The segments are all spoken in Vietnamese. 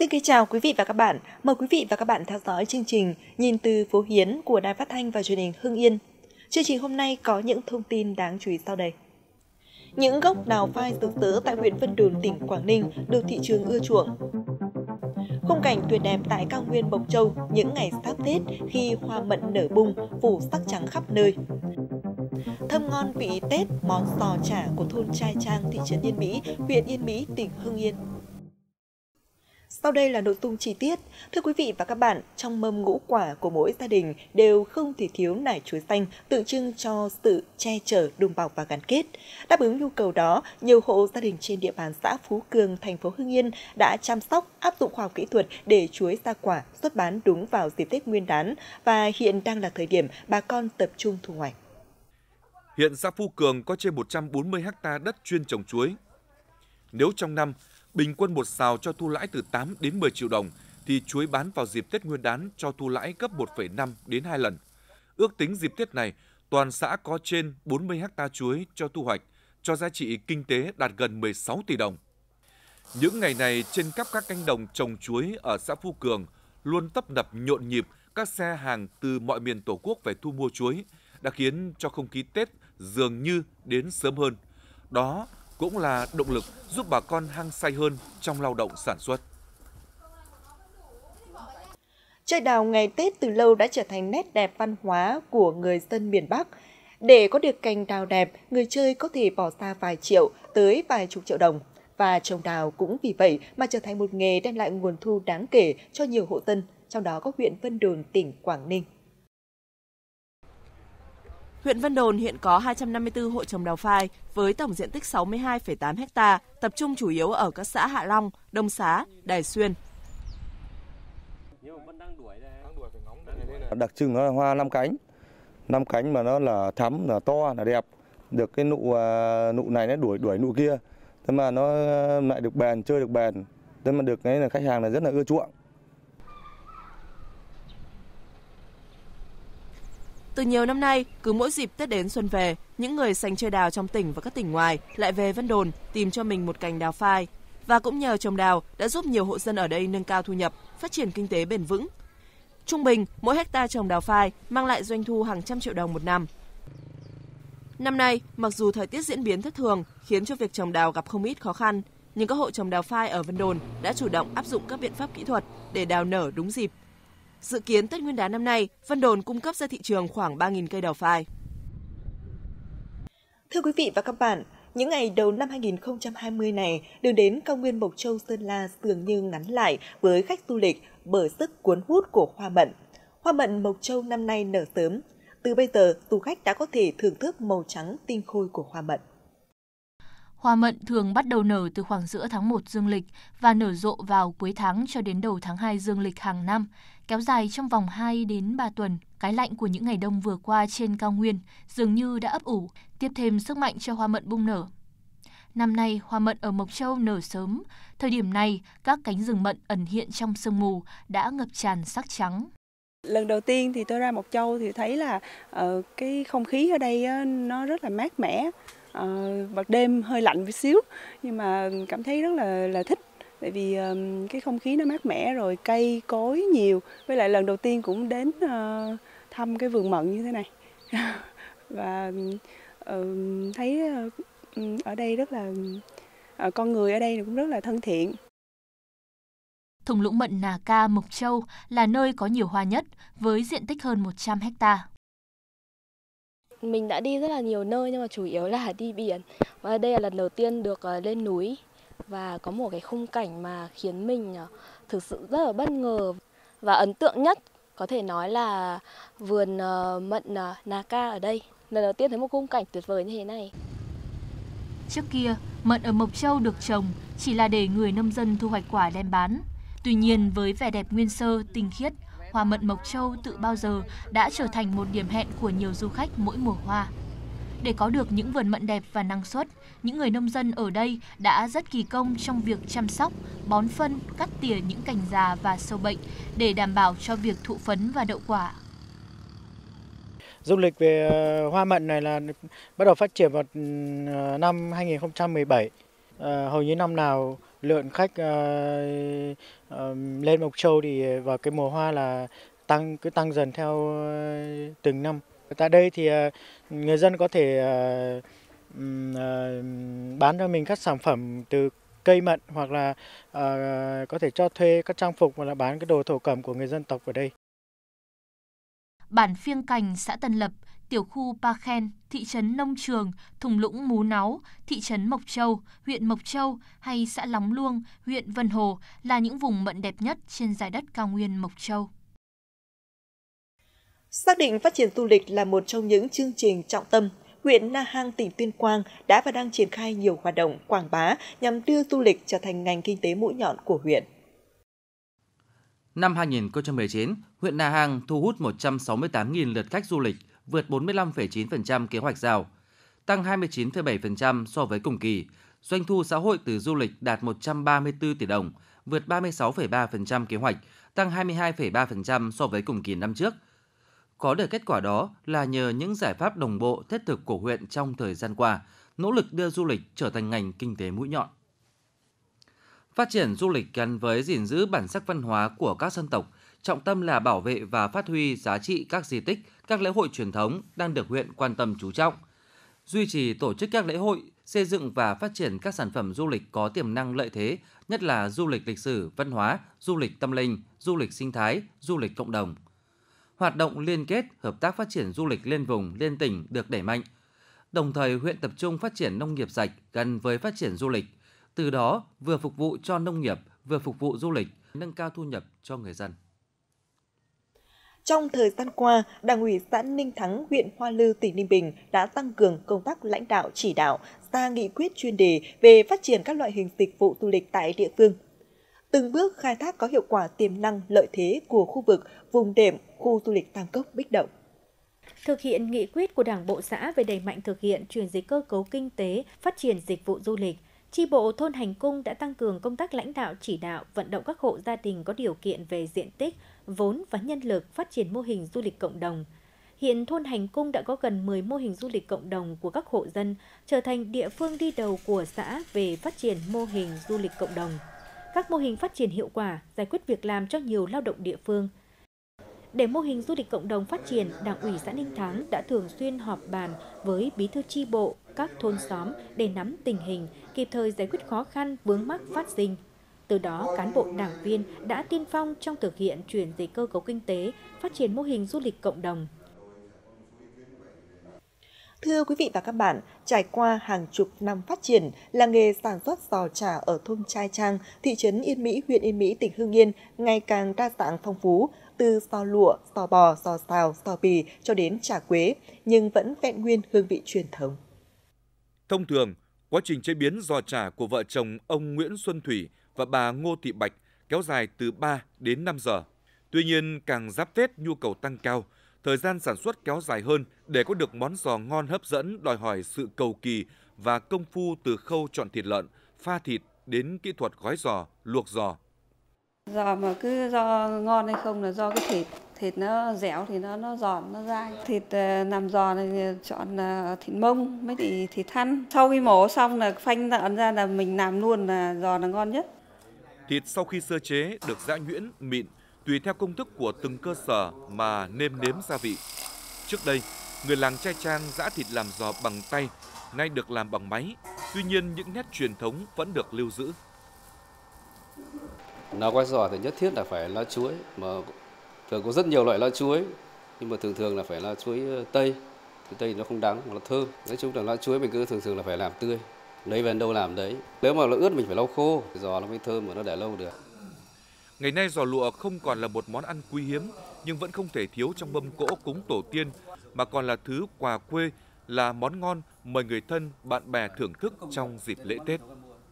Xin kính chào quý vị và các bạn. Mời quý vị và các bạn theo dõi chương trình Nhìn từ phố Hiến của Đài Phát thanh và Truyền hình Hưng Yên. Chương trình hôm nay có những thông tin đáng chú ý sau đây. Những gốc đào phai rực rỡ tại huyện Vân Đồn, tỉnh Quảng Ninh được thị trường ưa chuộng. Khung cảnh tuyệt đẹp tại cao nguyên Mộc Châu những ngày giáp Tết khi hoa mận nở bung, phủ sắc trắng khắp nơi. Thơm ngon vị Tết món giò chả của thôn Trai Trang, thị trấn Yên Mỹ, huyện Yên Mỹ, tỉnh Hưng Yên. Sau đây là nội dung chi tiết. Thưa quý vị và các bạn, trong mâm ngũ quả của mỗi gia đình đều không thể thiếu nải chuối xanh, tượng trưng cho sự che chở, đùm bọc và gắn kết. Đáp ứng nhu cầu đó, nhiều hộ gia đình trên địa bàn xã Phú Cường, thành phố Hưng Yên đã chăm sóc, áp dụng khoa học kỹ thuật để chuối ra quả xuất bán đúng vào dịp Tết Nguyên đán và hiện đang là thời điểm bà con tập trung thu hoạch. Hiện xã Phú Cường có trên 140 ha đất chuyên trồng chuối. Nếu trong năm bình quân một sào cho thu lãi từ 8 đến 10 triệu đồng, thì chuối bán vào dịp Tết Nguyên đán cho thu lãi gấp 1,5 đến 2 lần. Ước tính dịp Tết này, toàn xã có trên 40 ha chuối cho thu hoạch, cho giá trị kinh tế đạt gần 16 tỷ đồng. Những ngày này, trên khắp các cánh đồng trồng chuối ở xã Phú Cường luôn tấp nập nhộn nhịp các xe hàng từ mọi miền Tổ quốc về thu mua chuối, đã khiến cho không khí Tết dường như đến sớm hơn. Đó cũng là động lực giúp bà con hăng say hơn trong lao động sản xuất. Chơi đào ngày Tết từ lâu đã trở thành nét đẹp văn hóa của người dân miền Bắc. Để có được cành đào đẹp, người chơi có thể bỏ ra vài triệu tới vài chục triệu đồng. Và trồng đào cũng vì vậy mà trở thành một nghề đem lại nguồn thu đáng kể cho nhiều hộ dân, trong đó có huyện Vân Đồn, tỉnh Quảng Ninh. Huyện Vân Đồn hiện có 254 hộ trồng đào phai với tổng diện tích 62,8 ha, tập trung chủ yếu ở các xã Hạ Long, Đông Xá, Đài Xuyên. Đặc trưng nó là hoa 5 cánh mà nó là thắm, là to, là đẹp. Được cái nụ này nó đuổi nụ kia, thế mà nó lại được bền, chơi được bền, thế mà được cái là khách hàng là rất là ưa chuộng. Từ nhiều năm nay, cứ mỗi dịp Tết đến xuân về, những người sành chơi đào trong tỉnh và các tỉnh ngoài lại về Vân Đồn tìm cho mình một cành đào phai. Và cũng nhờ trồng đào đã giúp nhiều hộ dân ở đây nâng cao thu nhập, phát triển kinh tế bền vững. Trung bình, mỗi hecta trồng đào phai mang lại doanh thu hàng trăm triệu đồng một năm. Năm nay, mặc dù thời tiết diễn biến thất thường khiến cho việc trồng đào gặp không ít khó khăn, nhưng các hộ trồng đào phai ở Vân Đồn đã chủ động áp dụng các biện pháp kỹ thuật để đào nở đúng dịp. Dự kiến Tết Nguyên đán năm nay, Vân Đồn cung cấp ra thị trường khoảng 3.000 cây đào phai. Thưa quý vị và các bạn, những ngày đầu năm 2020 này, đường đến cao nguyên Mộc Châu, Sơn La dường như ngắn lại với khách du lịch bởi sức cuốn hút của hoa mận. Hoa mận Mộc Châu năm nay nở sớm. Từ bây giờ, du khách đã có thể thưởng thức màu trắng tinh khôi của hoa mận. Hoa mận thường bắt đầu nở từ khoảng giữa tháng 1 dương lịch và nở rộ vào cuối tháng cho đến đầu tháng 2 dương lịch hàng năm, kéo dài trong vòng 2 đến 3 tuần. Cái lạnh của những ngày đông vừa qua trên cao nguyên dường như đã ấp ủ, tiếp thêm sức mạnh cho hoa mận bung nở. Năm nay, hoa mận ở Mộc Châu nở sớm. Thời điểm này, các cánh rừng mận ẩn hiện trong sương mù đã ngập tràn sắc trắng. Lần đầu tiên thì tôi ra Mộc Châu thì thấy là cái không khí ở đây nó rất là mát mẻ. Vào đêm hơi lạnh một xíu nhưng mà cảm thấy rất là thích, tại vì cái không khí nó mát mẻ, rồi cây cối nhiều, với lại lần đầu tiên cũng đến thăm cái vườn mận như thế này và thấy ở đây rất là con người ở đây cũng rất là thân thiện. Thung lũng mận Nà Ca, Mộc Châu là nơi có nhiều hoa nhất với diện tích hơn 100 ha. Mình đã đi rất là nhiều nơi nhưng mà chủ yếu là đi biển. Và đây là lần đầu tiên được lên núi và có một cái khung cảnh mà khiến mình thực sự rất là bất ngờ. Và ấn tượng nhất có thể nói là vườn mận Nà Ca ở đây. Lần đầu tiên thấy một khung cảnh tuyệt vời như thế này. Trước kia, mận ở Mộc Châu được trồng chỉ là để người nông dân thu hoạch quả đem bán. Tuy nhiên với vẻ đẹp nguyên sơ, tinh khiết, hoa mận Mộc Châu tự bao giờ đã trở thành một điểm hẹn của nhiều du khách mỗi mùa hoa. Để có được những vườn mận đẹp và năng suất, những người nông dân ở đây đã rất kỳ công trong việc chăm sóc, bón phân, cắt tỉa những cành già và sâu bệnh để đảm bảo cho việc thụ phấn và đậu quả. Du lịch về hoa mận này là bắt đầu phát triển vào năm 2017. Hầu như năm nào lượng khách lên Mộc Châu thì vào cái mùa hoa là cứ tăng dần theo từng năm. Tại đây thì người dân có thể bán cho mình các sản phẩm từ cây mận, hoặc là có thể cho thuê các trang phục, hoặc là bán cái đồ thổ cẩm của người dân tộc ở đây. Bản Phiêng Cành, xã Tân Lập, tiểu khu Pa Khen, thị trấn Nông Trường, thung lũng Mú Náu, thị trấn Mộc Châu, huyện Mộc Châu hay xã Lóng Luông, huyện Vân Hồ là những vùng mận đẹp nhất trên dải đất cao nguyên Mộc Châu. Xác định phát triển du lịch là một trong những chương trình trọng tâm, huyện Na Hang, tỉnh Tuyên Quang đã và đang triển khai nhiều hoạt động quảng bá nhằm đưa du lịch trở thành ngành kinh tế mũi nhọn của huyện. Năm 2019, huyện Na Hang thu hút 168.000 lượt khách du lịch, vượt 45,9% kế hoạch giao, tăng 29,7% so với cùng kỳ. Doanh thu xã hội từ du lịch đạt 134 tỷ đồng, vượt 36,3% kế hoạch, tăng 22,3% so với cùng kỳ năm trước. Có được kết quả đó là nhờ những giải pháp đồng bộ thiết thực của huyện trong thời gian qua, nỗ lực đưa du lịch trở thành ngành kinh tế mũi nhọn. Phát triển du lịch gắn với gìn giữ bản sắc văn hóa của các dân tộc, trọng tâm là bảo vệ và phát huy giá trị các di tích, các lễ hội truyền thống đang được huyện quan tâm chú trọng. Duy trì tổ chức các lễ hội, xây dựng và phát triển các sản phẩm du lịch có tiềm năng lợi thế, nhất là du lịch lịch sử, văn hóa, du lịch tâm linh, du lịch sinh thái, du lịch cộng đồng. Hoạt động liên kết, hợp tác phát triển du lịch liên vùng, liên tỉnh được đẩy mạnh. Đồng thời, huyện tập trung phát triển nông nghiệp sạch gắn với phát triển du lịch. Từ đó, vừa phục vụ cho nông nghiệp, vừa phục vụ du lịch, nâng cao thu nhập cho người dân. Trong thời gian qua, Đảng ủy xã Ninh Thắng, huyện Hoa Lư, tỉnh Ninh Bình đã tăng cường công tác lãnh đạo chỉ đạo, ra nghị quyết chuyên đề về phát triển các loại hình dịch vụ du lịch tại địa phương. Từng bước khai thác có hiệu quả tiềm năng lợi thế của khu vực, vùng đệm, khu du lịch Tam Cốc, Bích Động. Thực hiện nghị quyết của Đảng bộ xã về đẩy mạnh thực hiện chuyển dịch cơ cấu kinh tế, phát triển dịch vụ du lịch, chi bộ thôn Hành Cung đã tăng cường công tác lãnh đạo chỉ đạo, vận động các hộ gia đình có điều kiện về diện tích, vốn và nhân lực phát triển mô hình du lịch cộng đồng. Hiện thôn Hành Cung đã có gần 10 mô hình du lịch cộng đồng của các hộ dân, trở thành địa phương đi đầu của xã về phát triển mô hình du lịch cộng đồng. Các mô hình phát triển hiệu quả, giải quyết việc làm cho nhiều lao động địa phương. Để mô hình du lịch cộng đồng phát triển, Đảng ủy xã Ninh Thắng đã thường xuyên họp bàn với bí thư chi bộ, các thôn xóm để nắm tình hình, kịp thời giải quyết khó khăn, vướng mắc phát sinh. Từ đó, cán bộ đảng viên đã tiên phong trong thực hiện chuyển dịch cơ cấu kinh tế, phát triển mô hình du lịch cộng đồng. Thưa quý vị và các bạn, trải qua hàng chục năm phát triển, làng nghề sản xuất giò chả ở thôn Trai Trang, thị trấn Yên Mỹ, huyện Yên Mỹ, tỉnh Hưng Yên ngày càng đa dạng phong phú, từ giò lụa, giò bò, giò xào, giò bì cho đến chả quế, nhưng vẫn vẹn nguyên hương vị truyền thống. Thông thường, quá trình chế biến giò chả của vợ chồng ông Nguyễn Xuân Thủy và bà Ngô Thị Bạch kéo dài từ 3 đến 5 giờ. Tuy nhiên, càng giáp Tết nhu cầu tăng cao, thời gian sản xuất kéo dài hơn để có được món giò ngon hấp dẫn đòi hỏi sự cầu kỳ và công phu từ khâu chọn thịt lợn, pha thịt đến kỹ thuật gói giò, luộc giò. Giò mà cứ do ngon hay không là do cái thịt nó dẻo thì nó giòn, nó dai. Thịt làm giò này chọn thịt mông với thịt thăn. Sau khi mổ xong là phanh lợn ra là mình làm luôn là giò là ngon nhất. Thịt sau khi sơ chế được giã nhuyễn, mịn, tùy theo công thức của từng cơ sở mà nêm nếm gia vị. Trước đây, người làng Trai Trang giã thịt làm giò bằng tay, nay được làm bằng máy. Tuy nhiên, những nét truyền thống vẫn được lưu giữ. Nấu gói giò thì nhất thiết là phải lá chuối, mà thường có rất nhiều loại lá chuối, nhưng mà thường là phải lá chuối tây. Thì tây nó không đắng, mà nó thơm. Nói chung là lá chuối mình cứ thường là phải làm tươi, lấy về đâu làm đấy. Nếu mà nó ướt mình phải lau khô, giò nó mới thơm mà nó để lâu được. Ngày nay giò lụa không còn là một món ăn quý hiếm, nhưng vẫn không thể thiếu trong mâm cỗ cúng tổ tiên, mà còn là thứ quà quê, là món ngon mời người thân, bạn bè thưởng thức trong dịp lễ Tết.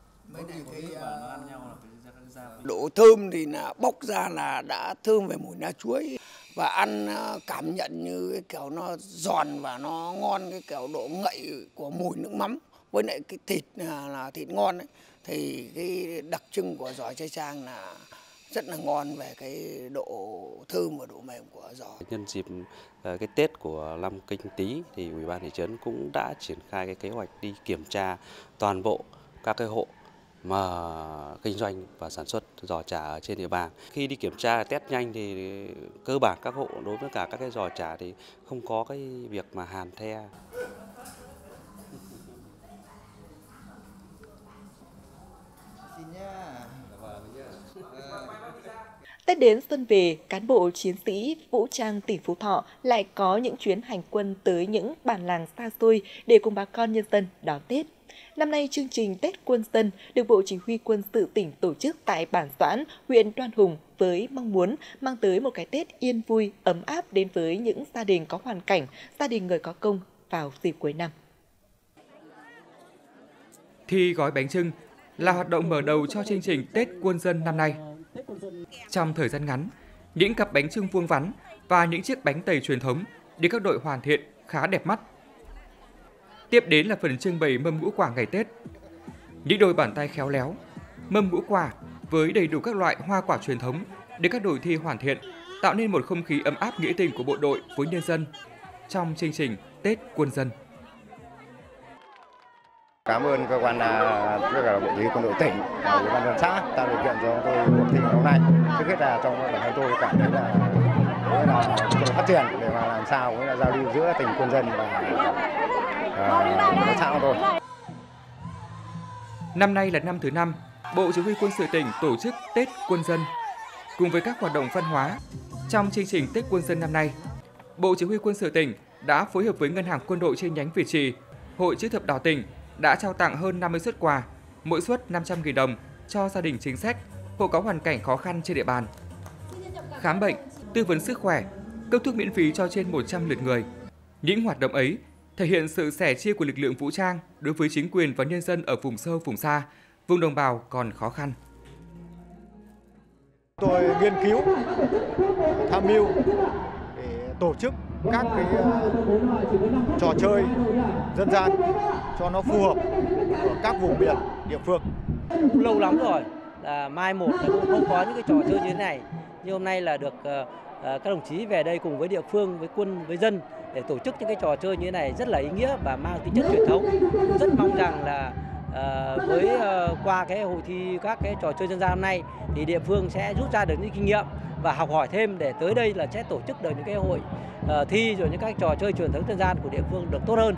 Độ thơm thì là bốc ra là đã thơm về mùi lá chuối, và ăn cảm nhận như cái kiểu nó giòn và nó ngon, cái kiểu độ ngậy của mùi nước mắm với lại cái thịt là thịt ngon ấy, thì cái đặc trưng của giò Trai Trang là rất là ngon về cái độ thơm và độ mềm của giò. Nhân dịp cái Tết của năm Canh Tý thì Ủy ban thị trấn cũng đã triển khai cái kế hoạch đi kiểm tra toàn bộ các cái hộ mà kinh doanh và sản xuất giò chả ở trên địa bàn. Khi đi kiểm tra test nhanh thì cơ bản các hộ đối với cả các cái giò chả thì không có cái việc mà hàn the. Tết đến xuân về, cán bộ chiến sĩ vũ trang tỉnh Phú Thọ lại có những chuyến hành quân tới những bản làng xa xôi để cùng bà con nhân dân đón Tết. Năm nay, chương trình Tết Quân dân được Bộ Chỉ huy Quân sự tỉnh tổ chức tại bản Doãn, huyện Đoan Hùng với mong muốn mang tới một cái Tết yên vui, ấm áp đến với những gia đình có hoàn cảnh, gia đình người có công vào dịp cuối năm. Thi gói bánh chưng là hoạt động mở đầu cho chương trình Tết Quân dân năm nay. Trong thời gian ngắn, những cặp bánh chưng vuông vắn và những chiếc bánh tày truyền thống được các đội hoàn thiện khá đẹp mắt. Tiếp đến là phần trưng bày mâm ngũ quả ngày Tết. Những đôi bàn tay khéo léo, mâm ngũ quả với đầy đủ các loại hoa quả truyền thống được các đội thi hoàn thiện, tạo nên một không khí ấm áp nghĩa tình của bộ đội với nhân dân trong chương trình Tết Quân dân. Cảm ơn cơ quan rất là Bộ Chỉ huy Quân đội tỉnh và Ủy ban nhân dân xã tạo điều kiện cho tôi cuộc thi hôm nay. Trước hết là trong bản thân tôi cảm thấy là phát triển để mà làm sao cũng là giao lưu giữa tỉnh quân dân và xã của tôi. Năm nay là năm thứ 5, Bộ Chỉ huy Quân sự tỉnh tổ chức Tết Quân dân. Cùng với các hoạt động văn hóa, trong chương trình Tết Quân dân năm nay, Bộ Chỉ huy Quân sự tỉnh đã phối hợp với Ngân hàng Quân đội chi nhánh Việt Trì, Hội Chữ thập đỏ tỉnh đã trao tặng hơn 50 suất quà, mỗi suất 500.000 đồng cho gia đình chính sách, hộ có hoàn cảnh khó khăn trên địa bàn. Khám bệnh, tư vấn sức khỏe, cấp thuốc miễn phí cho trên 100 lượt người. Những hoạt động ấy thể hiện sự sẻ chia của lực lượng vũ trang đối với chính quyền và nhân dân ở vùng sâu, vùng xa, vùng đồng bào còn khó khăn. Tôi nghiên cứu, tham mưu để tổ chức các cái trò chơi dân gian cho nó phù hợp ở các vùng miền địa phương. Cũng lâu lắm rồi là mai một là cũng không có những cái trò chơi như thế này. Nhưng hôm nay là được các đồng chí về đây cùng với địa phương, với quân, với dân để tổ chức những cái trò chơi như thế này rất là ý nghĩa và mang tính chất truyền thống. Rất mong rằng là qua cái hội thi các cái trò chơi dân gian hôm nay thì địa phương sẽ rút ra được những kinh nghiệm và học hỏi thêm để tới đây là sẽ tổ chức được những cái hội thi rồi những các trò chơi truyền thống dân gian của địa phương được tốt hơn.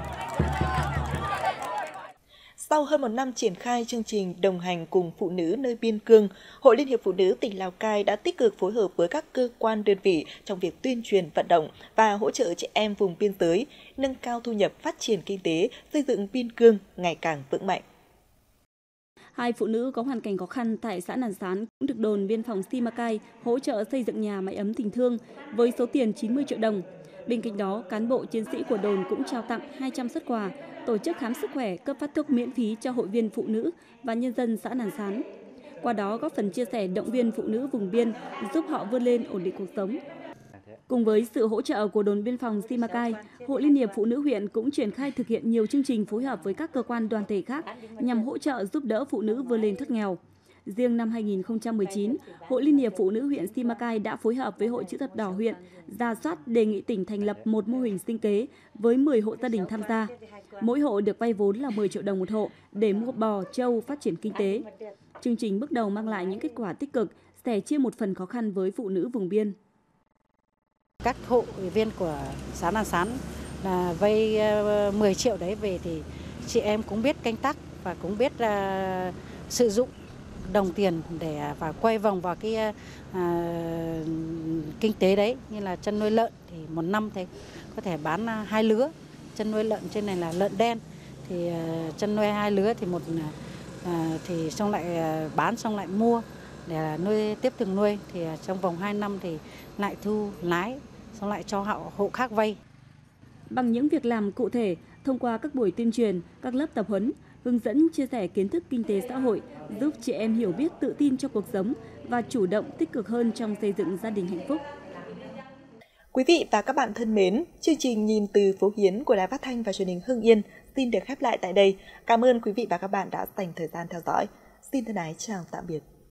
Sau hơn một năm triển khai chương trình đồng hành cùng phụ nữ nơi biên cương, Hội Liên hiệp Phụ nữ tỉnh Lào Cai đã tích cực phối hợp với các cơ quan đơn vị trong việc tuyên truyền vận động và hỗ trợ chị em vùng biên giới, nâng cao thu nhập, phát triển kinh tế, xây dựng biên cương ngày càng vững mạnh. Hai phụ nữ có hoàn cảnh khó khăn tại xã Nàn Sán cũng được đồn biên phòng Simacai hỗ trợ xây dựng nhà mái ấm tình thương với số tiền 90 triệu đồng. Bên cạnh đó, cán bộ chiến sĩ của đồn cũng trao tặng 200 suất quà, tổ chức khám sức khỏe, cấp phát thuốc miễn phí cho hội viên phụ nữ và nhân dân xã Nàn Sán. Qua đó góp phần chia sẻ động viên phụ nữ vùng biên, giúp họ vươn lên ổn định cuộc sống. Cùng với sự hỗ trợ của đồn biên phòng Simacai, Hội Liên hiệp Phụ nữ huyện cũng triển khai thực hiện nhiều chương trình phối hợp với các cơ quan đoàn thể khác nhằm hỗ trợ giúp đỡ phụ nữ vươn lên thoát nghèo. Riêng năm 2019, Hội Liên hiệp Phụ nữ huyện Simacai đã phối hợp với Hội Chữ thập đỏ huyện rà soát đề nghị tỉnh thành lập một mô hình sinh kế với 10 hộ gia đình tham gia. Mỗi hộ được vay vốn là 10 triệu đồng một hộ để mua bò, trâu phát triển kinh tế. Chương trình bước đầu mang lại những kết quả tích cực, sẻ chia một phần khó khăn với phụ nữ vùng biên. Các hộ viên của xã Nàn Sán là vay 10 triệu đấy về thì chị em cũng biết canh tác và cũng biết sử dụng đồng tiền để và quay vòng vào cái kinh tế đấy, như là chăn nuôi lợn thì một năm thì có thể bán 2 lứa. Chăn nuôi lợn trên này là lợn đen thì chăn nuôi 2 lứa thì thì xong lại bán xong lại mua để nuôi tiếp tục nuôi thì trong vòng 2 năm thì lại thu lái xong lại cho hộ khác vay. Bằng những việc làm cụ thể, thông qua các buổi tuyên truyền, các lớp tập huấn, hướng dẫn chia sẻ kiến thức kinh tế xã hội, giúp chị em hiểu biết tự tin cho cuộc sống và chủ động tích cực hơn trong xây dựng gia đình hạnh phúc. Quý vị và các bạn thân mến, chương trình Nhìn từ phố Hiến của Đài Phát thanh và Truyền hình Hưng Yên xin được khép lại tại đây. Cảm ơn quý vị và các bạn đã dành thời gian theo dõi. Xin thân ái chào tạm biệt.